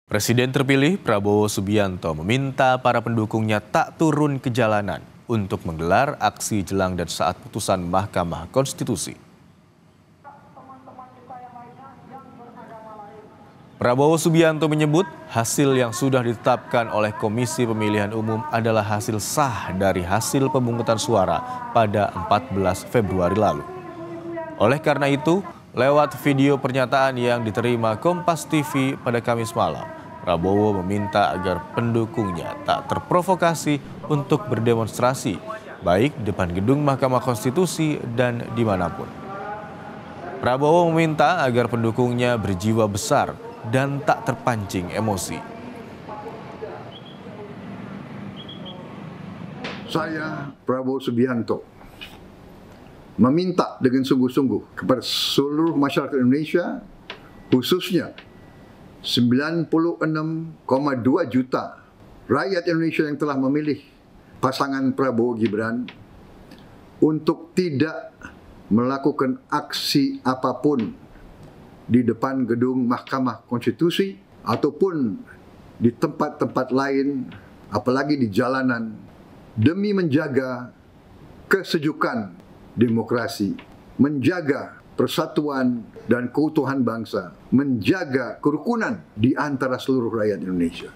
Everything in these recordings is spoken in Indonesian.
Presiden terpilih Prabowo Subianto meminta para pendukungnya tak turun ke jalanan untuk menggelar aksi jelang dan saat putusan Mahkamah Konstitusi. Prabowo Subianto menyebut hasil yang sudah ditetapkan oleh Komisi Pemilihan Umum adalah hasil sah dari hasil pemungutan suara pada 14 Februari lalu. Oleh karena itu, lewat video pernyataan yang diterima Kompas TV pada Kamis malam, Prabowo meminta agar pendukungnya tak terprovokasi untuk berdemonstrasi, baik di depan gedung Mahkamah Konstitusi dan dimanapun. Prabowo meminta agar pendukungnya berjiwa besar dan tak terpancing emosi. Saya, Prabowo Subianto, meminta dengan sungguh-sungguh kepada seluruh masyarakat Indonesia, khususnya 96,2 juta rakyat Indonesia yang telah memilih pasangan Prabowo Gibran, untuk tidak melakukan aksi apapun di depan gedung Mahkamah Konstitusi ataupun di tempat-tempat lain, apalagi di jalanan, demi menjaga kesejukan demokrasi, menjaga persatuan dan keutuhan bangsa, menjaga kerukunan di antara seluruh rakyat Indonesia.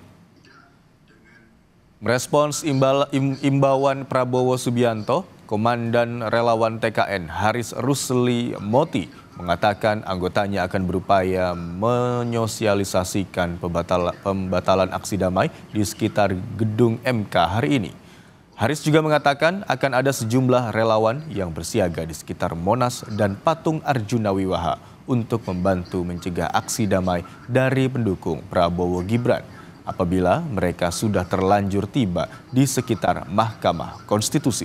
Merespons imbauan Prabowo Subianto, Komandan Relawan TKN Haris Rusli Moti mengatakan anggotanya akan berupaya menyosialisasikan pembatalan aksi damai di sekitar gedung MK hari ini. Haris juga mengatakan akan ada sejumlah relawan yang bersiaga di sekitar Monas dan Patung Arjuna Wiwaha untuk membantu mencegah aksi damai dari pendukung Prabowo Gibran apabila mereka sudah terlanjur tiba di sekitar Mahkamah Konstitusi.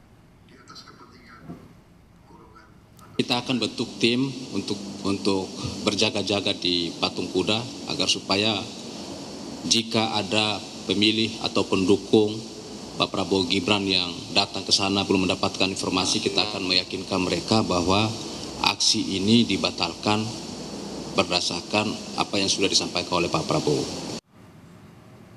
Kita akan bentuk tim untuk berjaga-jaga di Patung Kuda agar supaya jika ada pemilih atau pendukung Pak Prabowo Gibran yang datang ke sana belum mendapatkan informasi, kita akan meyakinkan mereka bahwa aksi ini dibatalkan berdasarkan apa yang sudah disampaikan oleh Pak Prabowo.